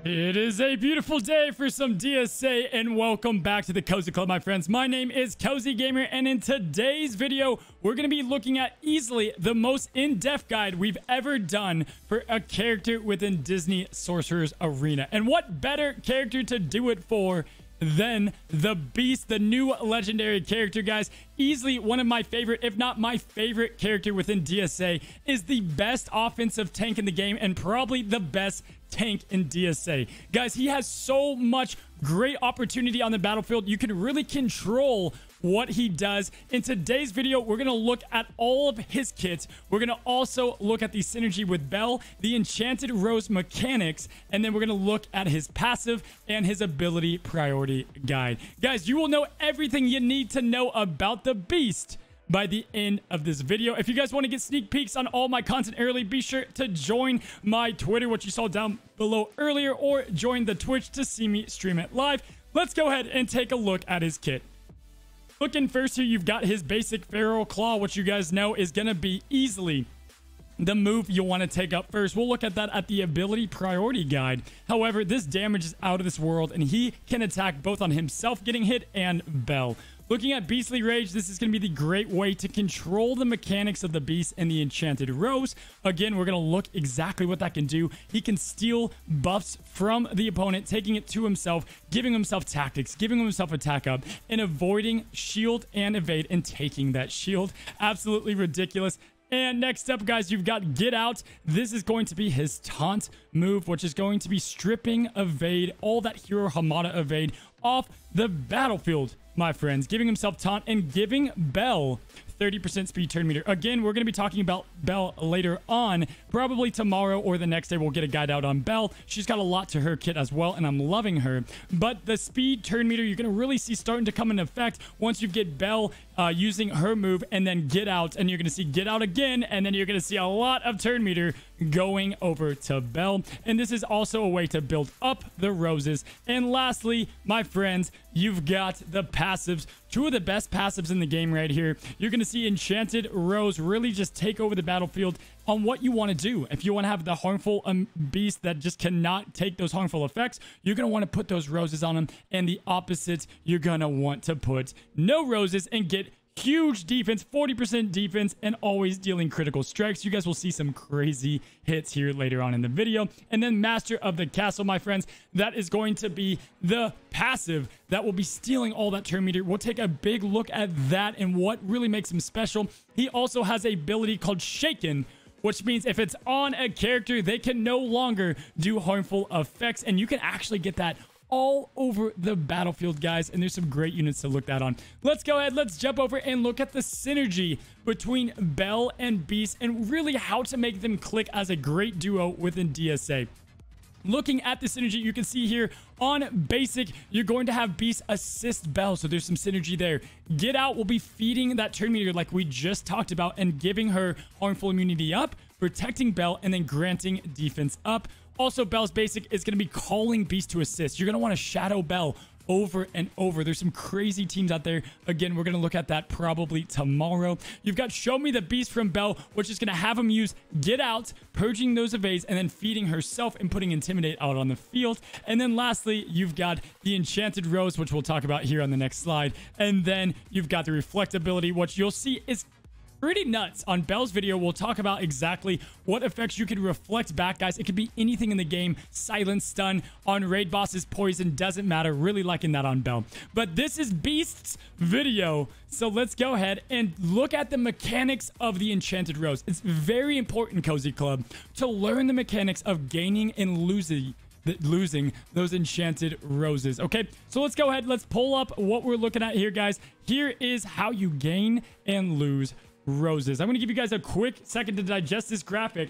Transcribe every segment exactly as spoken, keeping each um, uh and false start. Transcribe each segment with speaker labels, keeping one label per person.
Speaker 1: It is a beautiful day for some D S A, and welcome back to the Cozy Club, my friends. My name is Cozy Gamer, and in today's video, we're going to be looking at easily the most in-depth guide we've ever done for a character within Disney Sorcerer's Arena. And what better character to do it for than the Beast, the new legendary character, guys. Easily one of my favorite, if not my favorite character within D S A, is the best offensive tank in the game and probably the best tank in D S A. Guys, he has so much great opportunity on the battlefield. You can really control what he does. In today's video, we're going to look at all of his kits. We're going to also look at the synergy with Belle, the Enchanted Rose Mechanics, and then we're going to look at his passive and his ability priority guide. Guys, you will know everything you need to know about the Beast by the end of this video. If you guys want to get sneak peeks on all my content early, be sure to join my Twitter, which you saw down below earlier, or join the Twitch to see me stream it live. Let's go ahead and take a look at his kit. Looking first here, you've got his basic Feral Claw, which you guys know is going to be easily the move you'll want to take up first. We'll look at that at the ability priority guide. However, this damage is out of this world, and he can attack both on himself getting hit and Belle. Looking at Beastly Rage, this is going to be the great way to control the mechanics of the Beast and the Enchanted Rose. Again, we're going to look exactly what that can do. He can steal buffs from the opponent, taking it to himself, giving himself tactics, giving himself attack up, and avoiding shield and evade and taking that shield. Absolutely ridiculous. And next up, guys, you've got Get Out. This is going to be his taunt move, which is going to be stripping evade, all that hero Hamada evade off the battlefield, my friends, giving himself taunt and giving Belle thirty percent speed turn meter. Again, we're going to be talking about Belle later on. Probably tomorrow or the next day, we'll get a guide out on Belle. She's got a lot to her kit as well, and I'm loving her. But the speed turn meter, you're going to really see starting to come into effect once you get Belle uh, using her move and then Get Out. And you're going to see Get Out again, and then you're going to see a lot of turn meter going over to Belle. And this is also a way to build up the roses. And lastly, my friends, you've got the passives. Two of the best passives in the game right here. You're going to see Enchanted Rose really just take over the battlefield on what you want to do. If you want to have the harmful um, beast that just cannot take those harmful effects, you're going to want to put those roses on them. And the opposite, you're going to want to put no roses and get huge defense, forty percent defense, and always dealing critical strikes. You guys will see some crazy hits here later on in the video. And then Master of the Castle, my friends, that is going to be the passive that will be stealing all that turn meter. We'll take a big look at that and what really makes him special. He also has a ability called Shaken, which means if it's on a character, they can no longer do harmful effects, and you can actually get that all over the battlefield, guys, and there's some great units to look that on. Let's go ahead, let's jump over and look at the synergy between Belle and Beast and really how to make them click as a great duo within D S A. Looking at the synergy, you can see here on basic, you're going to have Beast assist Belle, so there's some synergy there. Get Out will be feeding that turn meter like we just talked about and giving her harmful immunity up, protecting Belle, and then granting defense up. Also, Belle's basic is going to be calling Beast to assist. You're going to want to shadow Belle over and over. There's some crazy teams out there. Again, we're going to look at that probably tomorrow. You've got Show Me the Beast from Belle, which is going to have him use Get Out, purging those evades, and then feeding herself and putting Intimidate out on the field. And then lastly, you've got the Enchanted Rose, which we'll talk about here on the next slide. And then you've got the Reflect ability, which you'll see is pretty nuts. On Belle's video, we'll talk about exactly what effects you can reflect back, guys. It could be anything in the game. Silence, stun, on raid bosses, poison, doesn't matter. Really liking that on Belle. But this is Beast's video, so let's go ahead and look at the mechanics of the Enchanted Rose. It's very important, Cozy Club, to learn the mechanics of gaining and losing losing those enchanted roses. Okay, so let's go ahead, let's pull up what we're looking at here, guys. Here is how you gain and lose roses. I'm going to give you guys a quick second to digest this graphic.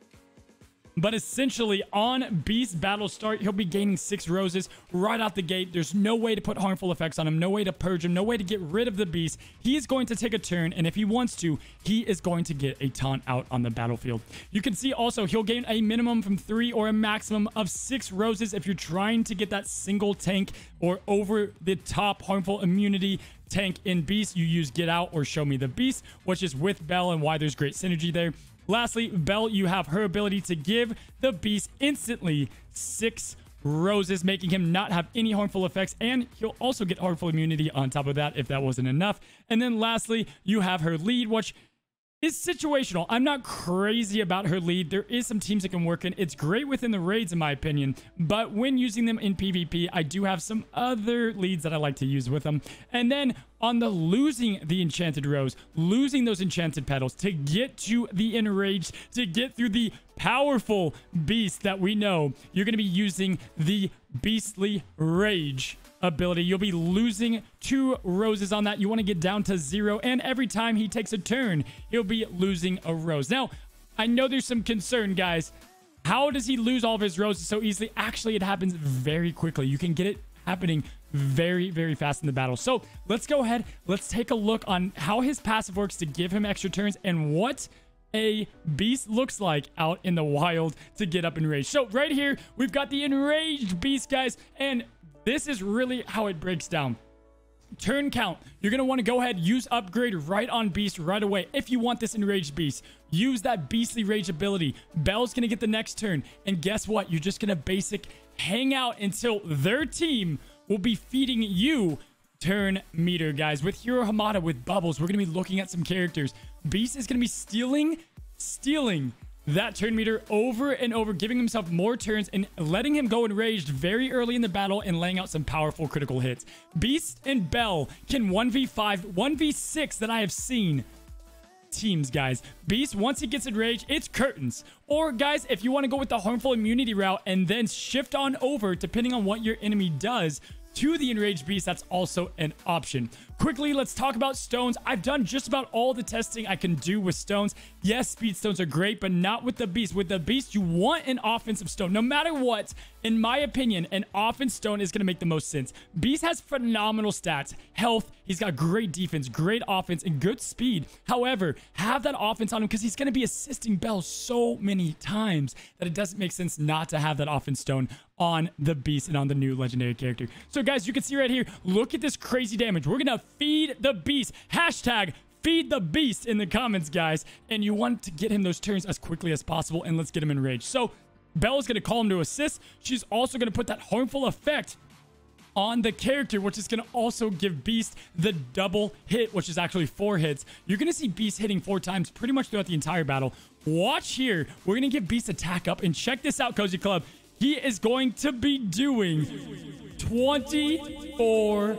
Speaker 1: But essentially, on Beast Battle Start, he'll be gaining six roses right out the gate. There's no way to put harmful effects on him, no way to purge him, no way to get rid of the Beast. He is going to take a turn, and if he wants to, he is going to get a taunt out on the battlefield. You can see also, he'll gain a minimum from three or a maximum of six roses if you're trying to get that single tank or over the top harmful immunity tank in Beast. You use Get Out or Show Me the Beast, which is with Belle and why there's great synergy there. Lastly, Belle, you have her ability to give the Beast instantly six roses, making him not have any harmful effects, and he'll also get harmful immunity on top of that if that wasn't enough. And then lastly, you have her lead, which is situational. I'm not crazy about her lead. There is some teams that can work in. It's great within the raids, in my opinion, but when using them in PvP, I do have some other leads that I like to use with them. And then on the losing the Enchanted Rose, losing those enchanted petals to get to the Enraged, to get through the powerful beast that we know, you're going to be using the Beastly Rage ability. You'll be losing two roses on that. You want to get down to zero, and every time he takes a turn, he'll be losing a rose. Now, I know there's some concern, guys. How does he lose all of his roses so easily? Actually, it happens very quickly. You can get it happening very, very fast in the battle. So let's go ahead. Let's take a look on how his passive works to give him extra turns and what a beast looks like out in the wild to get up enraged. So right here, we've got the enraged beast, guys, and this is really how it breaks down. Turn count. You're going to want to go ahead, use upgrade right on beast right away. If you want this enraged beast, use that beastly rage ability. Belle's going to get the next turn. And guess what? You're just going to basic hang out until their team will be feeding you turn meter, guys. With Hero Hamada, with Bubbles, we're going to be looking at some characters. Beast is going to be stealing, stealing that turn meter over and over, giving himself more turns and letting him go enraged very early in the battle and laying out some powerful critical hits. Beast and Belle can one v five, one v six that I have seen teams, guys. Beast, once he gets enraged, it's curtains. Or, guys, if you want to go with the harmful immunity route and then shift on over, depending on what your enemy does, to the enraged beast, that's also an option. Quickly, let's talk about stones. I've done just about all the testing I can do with stones. Yes, speed stones are great, but not with the beast. With the beast, you want an offensive stone. No matter what, in my opinion, an offense stone is going to make the most sense. Beast has phenomenal stats. Health, he's got great defense, great offense, and good speed. However, have that offense on him because he's going to be assisting Belle so many times that it doesn't make sense not to have that offense stone on the beast and on the new legendary character. So guys, you can see right here, look at this crazy damage. We're gonna feed the beast. Hashtag feed the beast in the comments, guys. And you want to get him those turns as quickly as possible, and let's get him enraged. So Belle is gonna call him to assist. She's also gonna put that harmful effect on the character, which is going to also give Beast the double hit, which is actually four hits. You're going to see Beast hitting four times pretty much throughout the entire battle. Watch here. We're going to give Beast attack up, and check this out, Cozy Club. He is going to be doing twenty-four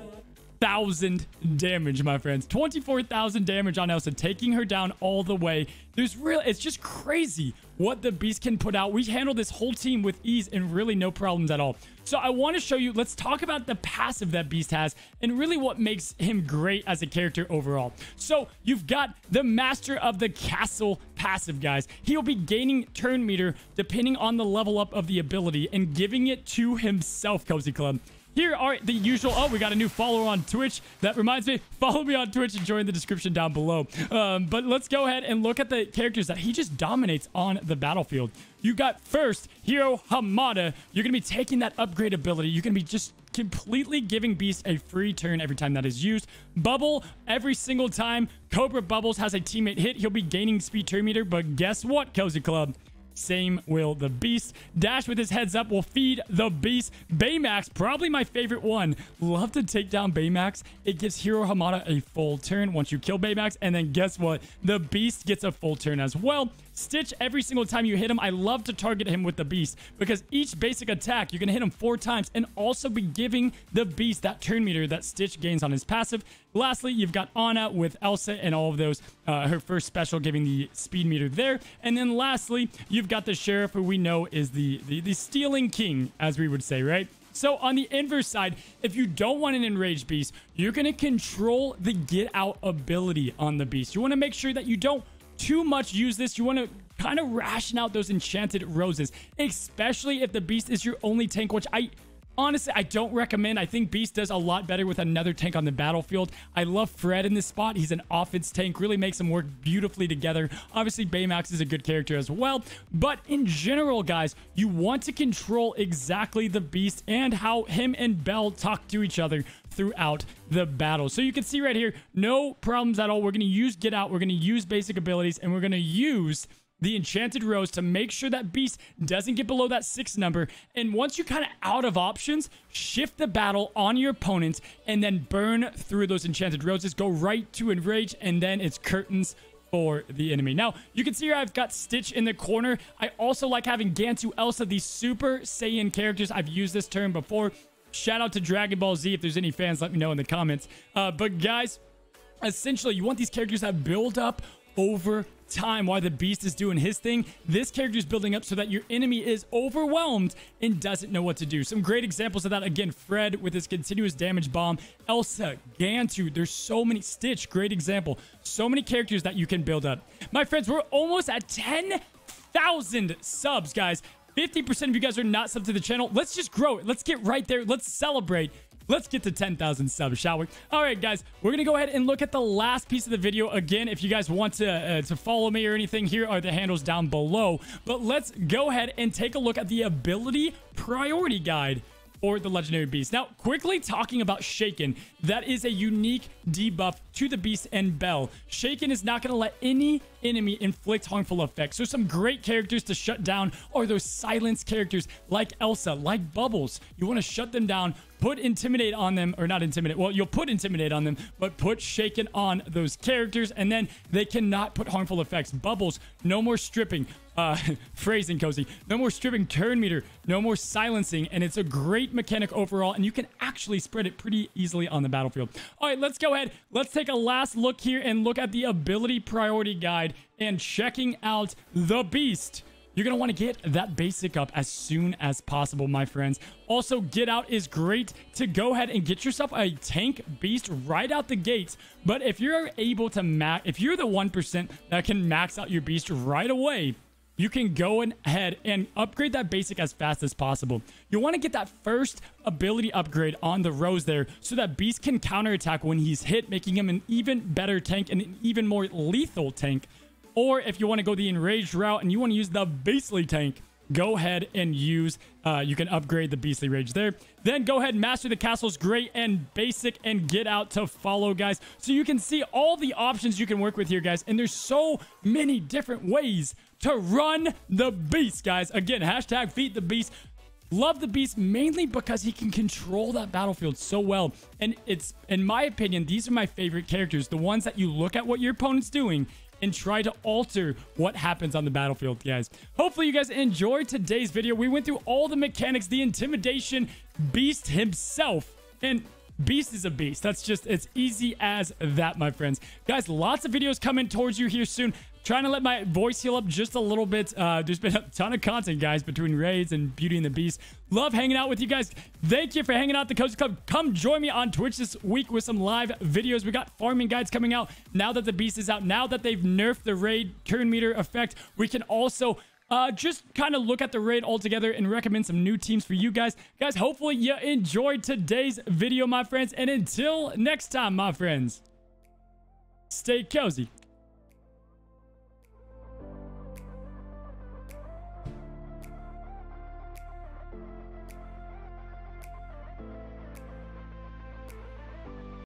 Speaker 1: thousand damage, my friends. twenty-four thousand damage on Elsa, taking her down all the way. There's real, it's just crazy what the beast can put out. We handle this whole team with ease and really no problems at all. So I want to show you, let's talk about the passive that Beast has and really what makes him great as a character overall. So you've got the Master of the Castle passive, guys. He'll be gaining turn meter depending on the level up of the ability and giving it to himself, Cozy Club. Here are the usual. Oh, we got a new follower on Twitch. That reminds me, follow me on Twitch and join the description down below. Um, but let's go ahead and look at the characters that he just dominates on the battlefield. You got first, Hero Hamada. You're going to be taking that upgrade ability. You're going to be just completely giving Beast a free turn every time that is used. Bubble, every single time Cobra Bubbles has a teammate hit, he'll be gaining speed turn meter. But guess what, Cozy Club? Same will the Beast. Dash with his heads up will feed the Beast. Baymax, probably my favorite one. Love to take down Baymax. It gives Hero Hamada a full turn once you kill Baymax. And then guess what? The Beast gets a full turn as well. Stitch, every single time you hit him, I love to target him with the Beast because each basic attack, you're going to hit him four times and also be giving the Beast that turn meter that Stitch gains on his passive. Lastly, you've got Anna with Elsa and all of those, uh, her first special giving the speed meter there. And then lastly, you've got the Sheriff, who we know is the, the, the stealing king, as we would say, right? So on the inverse side, if you don't want an enraged beast, you're going to control the get out ability on the beast. You want to make sure that you don't too much use this. You want to kind of ration out those enchanted roses, especially if the beast is your only tank, which I honestly I don't recommend. I think Beast does a lot better with another tank on the battlefield. I love Fred in this spot. He's an offense tank, really makes them work beautifully together. Obviously Baymax is a good character as well, but in general, guys, you want to control exactly the Beast and how him and Belle talk to each other throughout the battle. So you can see right here, no problems at all. We're going to use get out, we're going to use basic abilities, and we're going to use the Enchanted Rose to make sure that beast doesn't get below that six number. And once you're kind of out of options, shift the battle on your opponent and then burn through those Enchanted Roses. Go right to Enrage, and then it's curtains for the enemy. Now, you can see here I've got Stitch in the corner. I also like having Gantu, Elsa, these Super Saiyan characters. I've used this term before. Shout out to Dragon Ball Z. If there's any fans, let me know in the comments. Uh, but guys, essentially, you want these characters that build up over time while the beast is doing his thing. This character is building up so that your enemy is overwhelmed and doesn't know what to do. Some great examples of that. Again, Fred with his continuous damage bomb, Elsa, Gantu. There's so many. Stitch, great example. So many characters that you can build up. My friends, we're almost at ten thousand subs, guys. fifty percent of you guys are not subbed to the channel. Let's just grow it. Let's get right there. Let's celebrate. Let's get to ten thousand subs, shall we? All right, guys, we're going to go ahead and look at the last piece of the video. Again, if you guys want to, uh, to follow me or anything, here are the handles down below. But let's go ahead and take a look at the ability priority guide for the legendary beast. Now, quickly talking about Shaken, that is a unique debuff to the beast and Bell. Shaken is not going to let any enemy inflict harmful effects. So some great characters to shut down are those silence characters like Elsa, like Bubbles. You want to shut them down, put Intimidate on them, or not Intimidate. Well, you'll put Intimidate on them, but put Shaken on those characters, and then they cannot put harmful effects. Bubbles, no more stripping. Uh, phrasing, Cozy. No more stripping turn meter. No more silencing, and it's a great mechanic overall, and you can actually spread it pretty easily on the battlefield. All right, let's go ahead. Let's take a last look here and look at the ability priority guide and checking out the beast. You're going to want to get that basic up as soon as possible, my friends. Also, Get Out is great to go ahead and get yourself a tank beast right out the gates. But if you're able to max, if you're the one percent that can max out your beast right away, you can go ahead and upgrade that basic as fast as possible. You'll want to get that first ability upgrade on the Rose there so that Beast can counterattack when he's hit, making him an even better tank and an even more lethal tank. Or if you want to go the enraged route and you want to use the Beastly tank, go ahead and use, uh, you can upgrade the Beastly Rage there. Then go ahead and Master the Castle's great and basic and Get Out to follow, guys. So you can see all the options you can work with here, guys. And there's so many different ways to run the beast, guys. Again, hashtag feed the beast. Love the beast mainly because he can control that battlefield so well. And it's, in my opinion, these are my favorite characters. The ones that you look at what your opponent's doing and try to alter what happens on the battlefield, guys. Hopefully you guys enjoyed today's video. We went through all the mechanics, the intimidation, Beast himself, and Beast is a beast. That's just, it's easy as that, my friends. Guys, lots of videos coming towards you here soon. Trying to let my voice heal up just a little bit. Uh, there's been a ton of content, guys, between raids and Beauty and the Beast. Love hanging out with you guys. Thank you for hanging out at the Cozy Club. Come join me on Twitch this week with some live videos. We got farming guides coming out now that the Beast is out. Now that they've nerfed the raid turn meter effect, we can also uh, just kind of look at the raid altogether and recommend some new teams for you guys. Guys, hopefully you enjoyed today's video, my friends. And until next time, my friends, stay cozy.